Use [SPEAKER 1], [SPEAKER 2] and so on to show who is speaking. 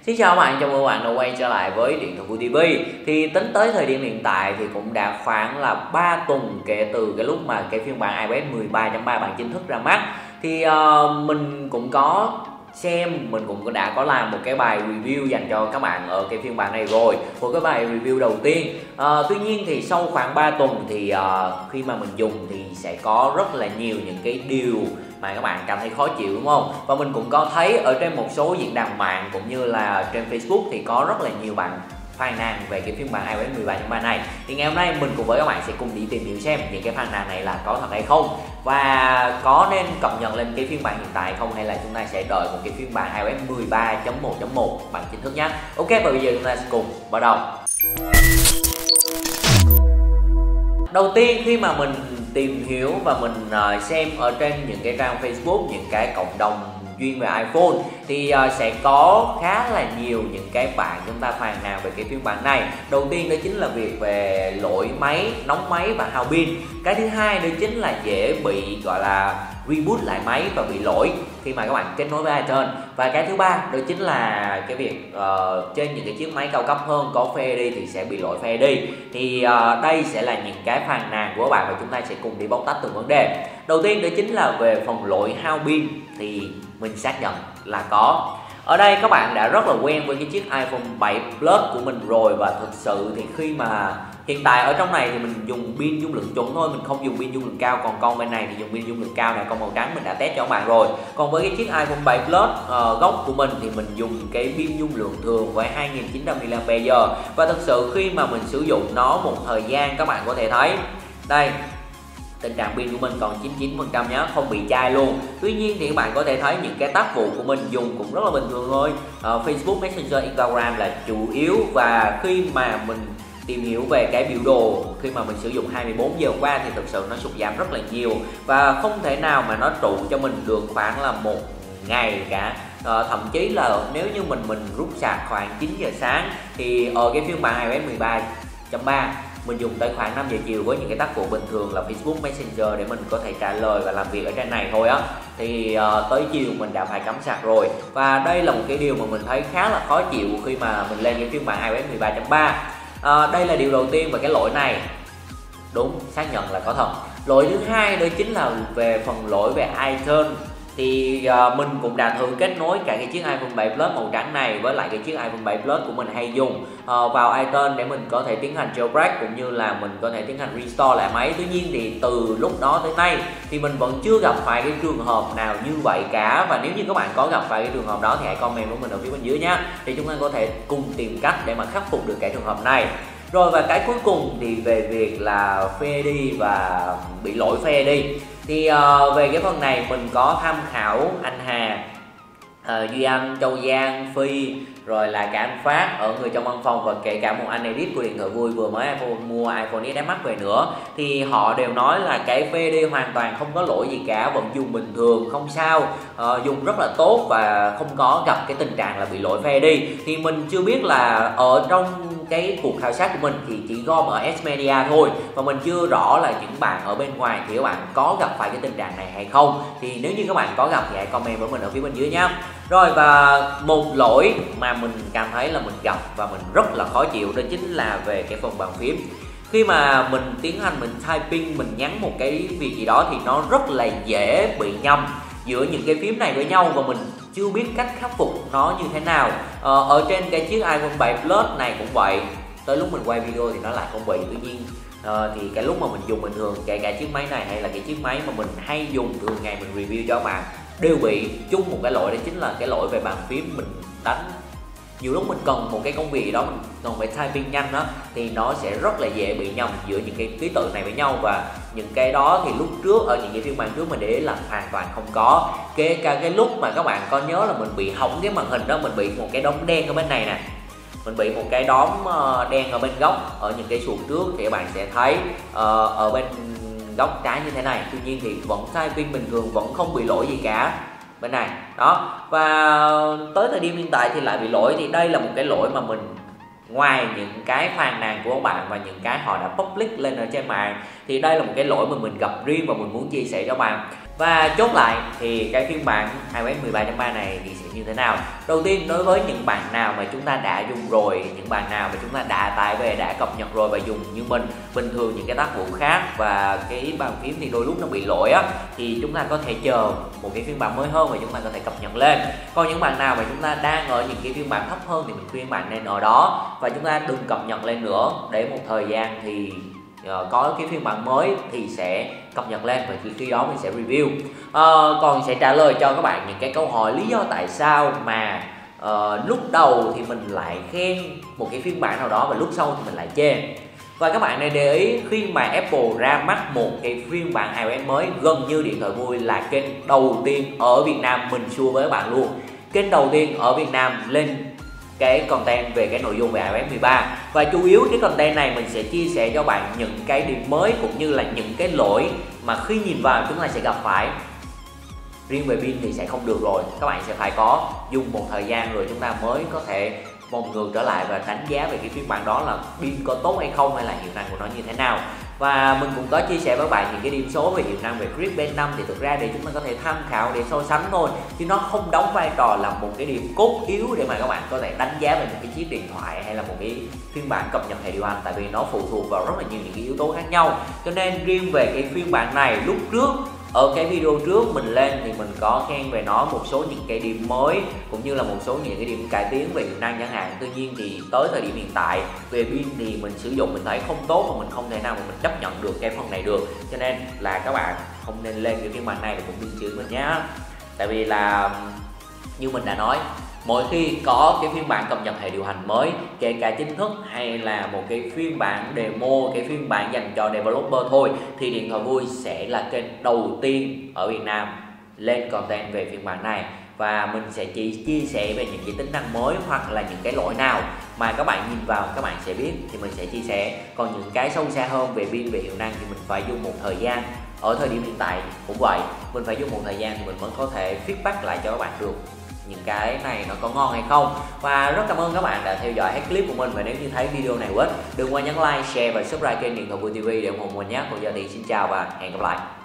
[SPEAKER 1] Xin chào các bạn, chào mừng các bạn đã quay trở lại với Điện Thoại Vui TV. Thì tính tới thời điểm hiện tại thì cũng đã khoảng là 3 tuần kể từ cái lúc mà cái phiên bản iOS 13.3 bản chính thức ra mắt. Thì mình cũng có xem, mình cũng đã có làm một cái bài review dành cho các bạn ở cái phiên bản này rồi, một cái bài review đầu tiên. Tuy nhiên thì sau khoảng 3 tuần thì khi mà mình dùng thì sẽ có rất là nhiều những cái điều mà các bạn cảm thấy khó chịu, đúng không? Và mình cũng có thấy ở trên một số diễn đàn mạng cũng như là trên Facebook thì có rất là nhiều bạn phàn nàn về cái phiên bản iOS 13.3 này. Thì ngày hôm nay mình cùng với các bạn sẽ cùng đi tìm hiểu xem những cái phàn nàn này là có thật hay không, và có nên cập nhật lên cái phiên bản hiện tại không, hay là chúng ta sẽ đợi một cái phiên bản iOS 13.1.1 bản chính thức nhé. Ok, và bây giờ chúng ta sẽ cùng bắt đầu. Đầu tiên khi mà mình tìm hiểu và mình xem ở trên những cái trang Facebook, những cái cộng đồng chuyên về iPhone thì sẽ có khá là nhiều những cái bạn chúng ta phàn nàn về cái phiên bản này. Đầu tiên đó chính là việc về lỗi máy, nóng máy và hao pin. Cái thứ hai đó chính là dễ bị gọi là reboot lại máy và bị lỗi khi mà các bạn kết nối với iTunes. Và cái thứ ba đó chính là cái việc trên những cái chiếc máy cao cấp hơn có Face ID thì sẽ bị lỗi Face ID. Thì đây sẽ là những cái phàn nàn của các bạn và chúng ta sẽ cùng đi bóc tách từng vấn đề. Đầu tiên đó chính là về phần lỗi hao pin thì mình xác nhận là có. Ở đây các bạn đã rất là quen với cái chiếc iPhone 7 Plus của mình rồi, và thực sự thì khi mà hiện tại ở trong này thì mình dùng pin dung lượng chuẩn thôi, mình không dùng pin dung lượng cao. Còn con bên này thì dùng pin dung lượng cao này, con màu trắng mình đã test cho các bạn rồi. Còn với cái chiếc iPhone 7 Plus gốc của mình thì mình dùng cái pin dung lượng thường với 2900 mAh. Và thực sự khi mà mình sử dụng nó một thời gian, các bạn có thể thấy đây, tình trạng pin của mình còn 99% nhé, không bị chai luôn. Tuy nhiên thì các bạn có thể thấy những cái tác vụ của mình dùng cũng rất là bình thường thôi. Facebook, Messenger, Instagram là chủ yếu. Và khi mà mình tìm hiểu về cái biểu đồ khi mà mình sử dụng 24 giờ qua thì thực sự nó sụt giảm rất là nhiều, và không thể nào mà nó trụ cho mình được khoảng là một ngày cả. Thậm chí là nếu như mình rút sạc khoảng 9 giờ sáng thì ở cái phiên bản iOS 13.3 mình dùng tới khoảng 5 giờ chiều với những cái tác vụ bình thường là Facebook, Messenger để mình có thể trả lời và làm việc ở trên này thôi á, thì tới chiều mình đã phải cắm sạc rồi. Và đây là một cái điều mà mình thấy khá là khó chịu khi mà mình lên cái phiên bản iOS 13.3. Đây là điều đầu tiên về cái lỗi này. Đúng, xác nhận là có thật. Lỗi thứ hai đó chính là về phần lỗi về iTunes. Thì mình cũng đã thử kết nối cả cái chiếc iPhone 7 Plus màu trắng này với lại cái chiếc iPhone 7 Plus của mình hay dùng vào iTunes để mình có thể tiến hành jailbreak cũng như là mình có thể tiến hành restore lại máy. Tuy nhiên thì từ lúc đó tới nay thì mình vẫn chưa gặp phải cái trường hợp nào như vậy cả. Và nếu như các bạn có gặp phải cái trường hợp đó thì hãy comment với mình ở phía bên dưới nhé, thì chúng ta có thể cùng tìm cách để mà khắc phục được cái trường hợp này. Rồi, và cái cuối cùng thì về việc là Face ID và bị lỗi Face ID. Thì về cái phần này mình có tham khảo anh Hà, Duy Anh, Châu Giang, Phi, rồi là cả anh Phát ở người trong văn phòng, và kể cả một anh edit của Điện Thoại Vui vừa mới mua iPhone XS Max về nữa. Thì họ đều nói là cái Face ID hoàn toàn không có lỗi gì cả, vẫn dùng bình thường, không sao, dùng rất là tốt và không có gặp cái tình trạng là bị lỗi Face ID. Thì mình chưa biết là ở trong cái cuộc khảo sát của mình thì chỉ gom ở S-Media thôi, và mình chưa rõ là những bạn ở bên ngoài thì các bạn có gặp phải cái tình trạng này hay không. Thì nếu như các bạn có gặp thì hãy comment với mình ở phía bên dưới nhé. Rồi, và một lỗi mà mình cảm thấy là mình gặp và mình rất là khó chịu đó chính là về cái phần bàn phím. Khi mà mình tiến hành mình typing, mình nhắn một cái việc gì đó thì nó rất là dễ bị nhầm giữa những cái phím này với nhau, và mình chưa biết cách khắc phục nó như thế nào. Ở trên cái chiếc iPhone 7 Plus này cũng vậy, tới lúc mình quay video thì nó lại không bị. Tuy nhiên thì cái lúc mà mình dùng bình thường, kể cả chiếc máy này hay là cái chiếc máy mà mình hay dùng thường ngày mình review cho các bạn, đều bị chung một cái lỗi, đó chính là cái lỗi về bàn phím. Mình đánh nhiều lúc mình cần một cái công việc gì đó, mình cần phải typing nhanh đó, thì nó sẽ rất là dễ bị nhầm giữa những cái ký tự này với nhau. Và những cái đó thì lúc trước ở những cái phiên bản trước mình để ý là hoàn toàn không có. Kể cả cái lúc mà các bạn có nhớ là mình bị hỏng cái màn hình đó, mình bị một cái đốm đen ở bên này nè, mình bị một cái đốm đen ở bên góc ở những cái xuồng trước, thì các bạn sẽ thấy ở bên góc trái như thế này. Tuy nhiên thì vẫn typing bình thường, vẫn không bị lỗi gì cả bên này đó. Và tới thời điểm hiện tại thì lại bị lỗi. Thì đây là một cái lỗi mà mình, ngoài những cái phàn nàn của các bạn và những cái họ đã public lên ở trên mạng, thì đây là một cái lỗi mà mình gặp riêng và mình muốn chia sẻ cho bạn. Và chốt lại thì cái phiên bản iOS 13.3 này thì sẽ như thế nào? Đầu tiên, đối với những bạn nào mà chúng ta đã dùng rồi, những bạn nào mà chúng ta đã tải về, đã cập nhật rồi và dùng như mình, bình thường những cái tác vụ khác và cái bàn phím thì đôi lúc nó bị lỗi á, thì chúng ta có thể chờ một cái phiên bản mới hơn và chúng ta có thể cập nhật lên. Còn những bạn nào mà chúng ta đang ở những cái phiên bản thấp hơn thì mình khuyên bạn nên ở đó và chúng ta đừng cập nhật lên nữa, để một thời gian thì có cái phiên bản mới thì sẽ cập nhật lên và khi đó mình sẽ review. Còn sẽ trả lời cho các bạn những cái câu hỏi lý do tại sao mà lúc đầu thì mình lại khen một cái phiên bản nào đó và lúc sau thì mình lại chê. Và các bạn nên để ý, khi mà Apple ra mắt một cái phiên bản iOS mới, gần như Điện Thoại Vui là kênh đầu tiên ở Việt Nam, mình xua với các bạn luôn, kênh đầu tiên ở Việt Nam lên cái content về cái nội dung về iOS 13. Và chủ yếu cái content này mình sẽ chia sẻ cho bạn những cái điểm mới cũng như là những cái lỗi mà khi nhìn vào chúng ta sẽ gặp phải. Riêng về pin thì sẽ không được rồi, các bạn sẽ phải có dùng một thời gian rồi chúng ta mới có thể vòng ngược trở lại và đánh giá về cái phiên bản đó là pin có tốt hay không, hay là hiệu năng của nó như thế nào. Và mình cũng có chia sẻ với bạn những cái điểm số về hiệu năng về Grip Band 5 thì thực ra để chúng ta có thể tham khảo để so sánh thôi, chứ nó không đóng vai trò là một cái điểm cốt yếu để mà các bạn có thể đánh giá về một cái chiếc điện thoại hay là một cái phiên bản cập nhật hệ điều hành, tại vì nó phụ thuộc vào rất là nhiều những cái yếu tố khác nhau. Cho nên riêng về cái phiên bản này, lúc trước ở cái video trước mình lên thì mình có khen về nó một số những cái điểm mới cũng như là một số những cái điểm cải tiến về hiệu năng chẳng hạn. Tuy nhiên thì tới thời điểm hiện tại về pin thì mình sử dụng mình thấy không tốt và mình không thể nào mà mình chấp nhận được cái phần này được, cho nên là các bạn không nên lên cái phiên bản này và cũng đừng chửi mình nhé. Tại vì là như mình đã nói, mỗi khi có cái phiên bản cập nhật hệ điều hành mới, kể cả chính thức hay là một cái phiên bản demo, cái phiên bản dành cho developer thôi, thì Điện Thoại Vui sẽ là kênh đầu tiên ở Việt Nam lên content về phiên bản này. Và mình sẽ chỉ chia sẻ về những cái tính năng mới hoặc là những cái lỗi nào mà các bạn nhìn vào các bạn sẽ biết thì mình sẽ chia sẻ. Còn những cái sâu xa hơn về pin, về hiệu năng thì mình phải dùng một thời gian. Ở thời điểm hiện tại cũng vậy, mình phải dùng một thời gian thì mình mới có thể feedback lại cho các bạn được những cái này nó có ngon hay không. Và rất cảm ơn các bạn đã theo dõi hết clip của mình, và nếu như thấy video này hữu ích đừng quên nhấn like, share và subscribe kênh Điện Thoại Vui TV để ủng hộ mình nhé. Còn giờ thì xin chào và hẹn gặp lại.